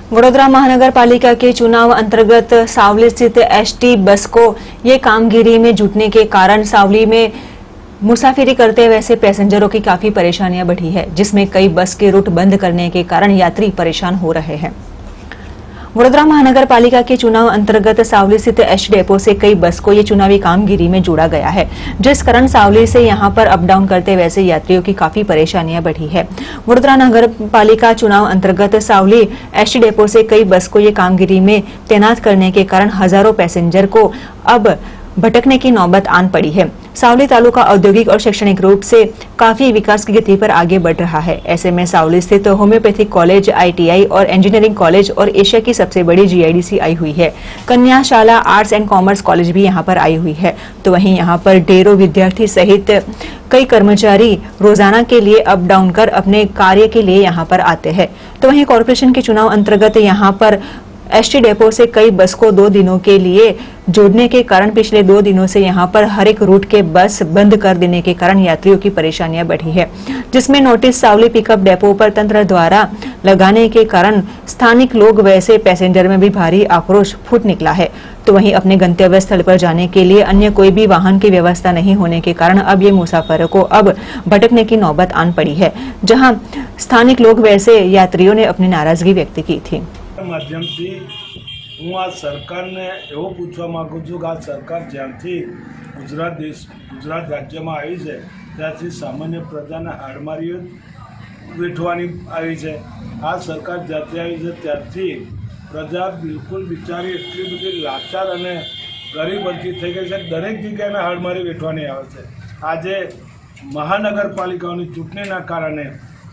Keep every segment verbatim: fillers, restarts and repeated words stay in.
वडोदरा महानगर पालिका के चुनाव अंतर्गत सावली स्थित एसटी बस को ये कामगिरी में जुटने के कारण सावली में मुसाफिरी करते वैसे पैसेंजरों की काफी परेशानियां बढ़ी है, जिसमें कई बस के रूट बंद करने के कारण यात्री परेशान हो रहे हैं। वडोदरा महानगर पालिका के चुनाव अंतर्गत सावली स्थित एसटी डेपो से कई बस को ये चुनावी कामगिरी में जोड़ा गया है, जिस कारण सावली से यहां पर अप डाउन करते वैसे यात्रियों की काफी परेशानियां बढ़ी है। वडोदरा नगर पालिका चुनाव अंतर्गत सावली एसटी डेपो से कई बस को ये कामगिरी में तैनात करने के कारण हजारों पैसेंजर को अब भटकने की नौबत आन पड़ी है। सावली तालुका औद्योगिक और शैक्षणिक रूप से काफी विकास की गति पर आगे बढ़ रहा है। ऐसे में सावली स्थित होम्योपैथिक कॉलेज, आईटीआई और इंजीनियरिंग कॉलेज और एशिया की सबसे बड़ी जीआईडीसी आई हुई है। कन्याशाला आर्ट्स एंड कॉमर्स कॉलेज भी यहां पर आई हुई है। तो वहीं यहां पर ढेरों विद्यार्थी सहित कई कर्मचारी रोजाना के लिए अप डाउन कर अपने कार्य के लिए यहां पर आते हैं। तो वहीं कॉर्पोरेशन के चुनाव अंतर्गत यहां पर एसटी डेपो से कई बस को दो दिनों के लिए जोड़ने के कारण पिछले दो दिनों से यहां पर हर एक रूट के बस बंद कर देने के कारण यात्रियों की परेशानियां बढ़ी है, जिसमें नोटिस सावली पिकअप डेपो पर तंत्र द्वारा लगाने के कारण स्थानिक लोग वैसे पैसेंजर में भी भारी आक्रोश फूट निकला है। तो वहीं अपने गंतव्य स्थल पर जाने के लिए अन्य कोई भी वाहन की व्यवस्था नहीं होने के कारण अब ये मुसाफिरों को अब भटकने की नौबत आन पड़ी है, जहां स्थानिक लोग वैसे यात्रियों ने अपनी नाराजगी व्यक्त की थी। माध्यमથી હું આ સરકારને એવો પૂછવા માગું છું કે આ સરકાર જ્યાંથી ગુજરાત દેશ ગુજરાત રાજ્યમાં આવી છે ત્યાંથી સામાન્ય પ્રજાને હાડમારીઓ વેઠવાની આવી છે। આ સરકાર જ્યાંથી આવી છે ત્યારથી પ્રજા બિલકુલ બિચારી એટલી બધી લાચાર અને ગરીબ બનતી થઈ ગઈ છે। દરેક જગ્યાએ હાડમારી વેઠવાની આવે છે। આજે મહાનગરપાલિકાઓની ચૂંટણીના કારણે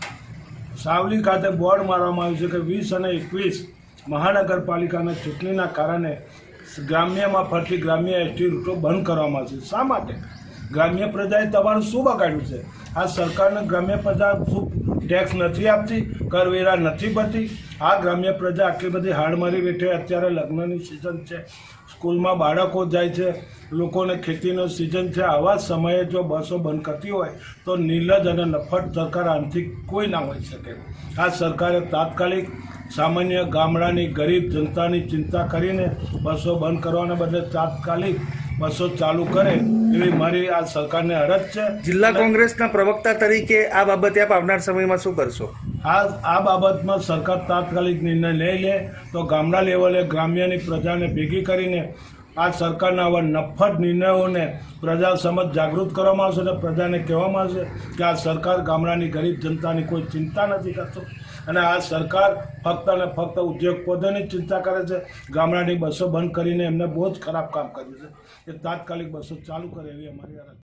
સાવલી ખાતે બોર્ડ મારવામાં આવ્યું છે કે વીસ અને એકવીસ મહાનગરપાલિકાના ચૂંટણીના કારણે ગ્રામ્યમાં ફરતી ગ્રામ્ય એસટી રૂટો બંધ કરવામાં આવશે। શા માટે? ગ્રામ્ય પ્રજાએ તમારું શું બગાડ્યું છે? આ સરકારને ગ્રામ્ય પ્રજા શું ટેક્સ નથી આપતી, કરવેરા નથી ભરતી? આ ગ્રામ્ય પ્રજા આટલી બધી હાડમારી વેઠે અત્યારે લગ્નની સિઝન છે, સ્કૂલમાં બાળકો જાય છે, લોકોને ખેતીનો સિઝન છે। આવા સમયે જો બસો બંધ કરતી હોય તો નિર્લજ અને નફટ સરકાર આનાથી કોઈ ના હોઈ શકે। આ સરકારે તાત્કાલિક સામાન્ય ગામડાની ગરીબ જનતાની ચિંતા કરીને બસો બંધ કરવાને બદલે તાત્કાલિક બસો ચાલુ કરે એવી મારી આ સરકારને અરજ છે। જિલ્લા કોંગ્રેસના પ્રવક્તા તરીકે આ બાબતે આપ આવનાર સમયમાં શું કરશો? આ આ બાબતમાં સરકાર તાત્કાલિક નિર્ણય લઈ લે તો ગામડા લેવલે ગ્રામ્યની પ્રજાને ભેગી કરીને આ સરકારના આવા નફ્ફટ નિર્ણયોને પ્રજા સમક્ષ જાગૃત કરવામાં આવશે અને પ્રજાને કહેવામાં આવશે કે આ સરકાર ગામડાની ગરીબ જનતાની કોઈ ચિંતા નથી કરતો અને આ સરકાર ફક્ત અને ફક્ત ઉદ્યોગપતિઓની ચિંતા કરે છે। ગામડાની બસો બંધ કરીને એમને બહુ જ ખરાબ કામ કર્યું છે। એ તાત્કાલિક બસો ચાલુ કરે એવી અમારી